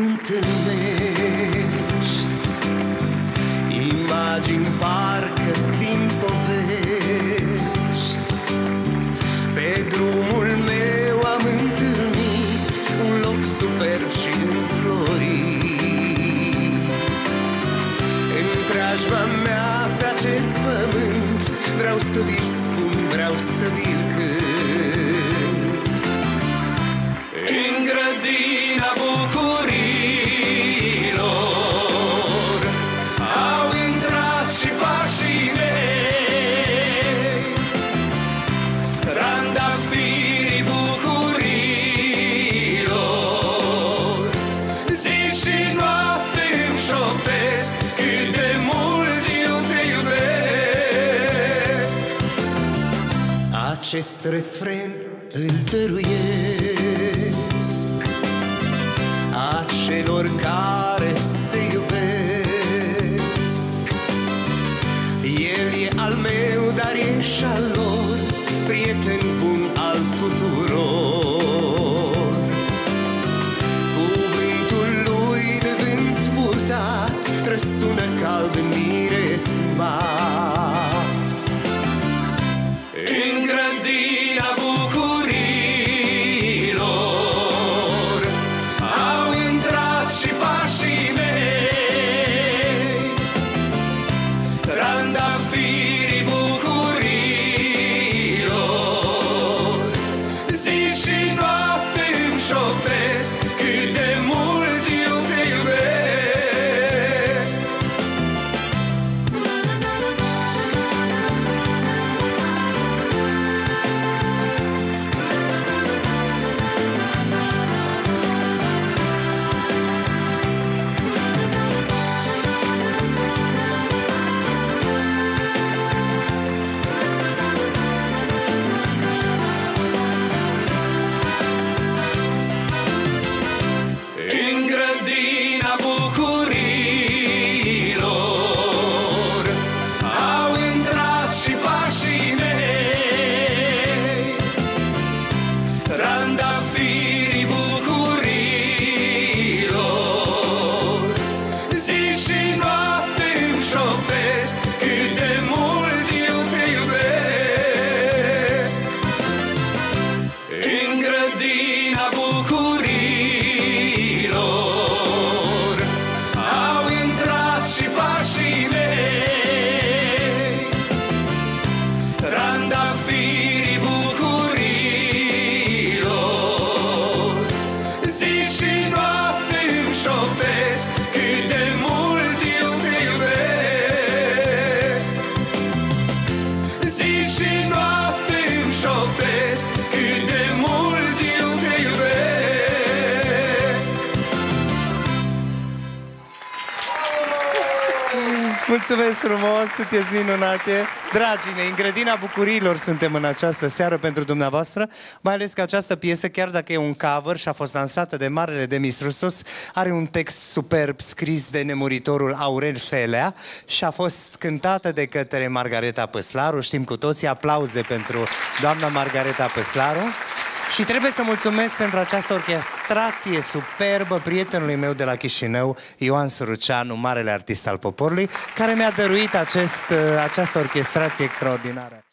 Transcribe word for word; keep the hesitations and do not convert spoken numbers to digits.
întâlnești imagini parcă din povești. Pe drumul meu am întâlnit un loc superb și înflorit. În preajma mea pe acest pământ vreau să vi-l spun, vreau să vi-l cânt. În grădina bucuriilor au intrat și pașii mei, trandafirii bucuriilor. Zi și noapte îmi șoptesc cât de mult eu te iubesc. Acest refren îl dăruiesc acelor care se iubesc. El e al meu, dar e și al lor, prieten bun al tuturor. Cuvântul lui de vânt purtat răsună cald în miresmat. În grădina bucuriilor au intrat și pașii mei, trandafirii bucuriilor. Zi și noapte îmi șoptesc cât de mult eu te iubesc. În grădina bucuriilor au intrat și pașii mei, trandafirii bucuriilor. Zi și noapte îmi șoptesc cât de mult eu te iubesc. În grădina bucuriilor au intrat și pașii mei, trandafirii bucuriilor. Zi și noapte îmi șoptesc cât de mult eu te iubesc. Zi și noapte îmi șoptesc cât de mult eu te iubesc. Mulțumesc frumos, sunteți minunate. Dragii mei, în grădina bucuriilor suntem în această seară pentru dumneavoastră, mai ales că această piesă, chiar dacă e un cover și a fost lansată de marele Demis Roussos, are un text superb scris de nemuritorul Aurel Felea și a fost cântată de către Margareta Păslaru. Știm cu toții, aplauze pentru doamna Margareta Păslaru. Și trebuie să mulțumesc pentru această orchestrație superbă prietenului meu de la Chișinău, Ioan Suruceanu, marele artist al poporului, care mi-a dăruit acest, această orchestrație extraordinară.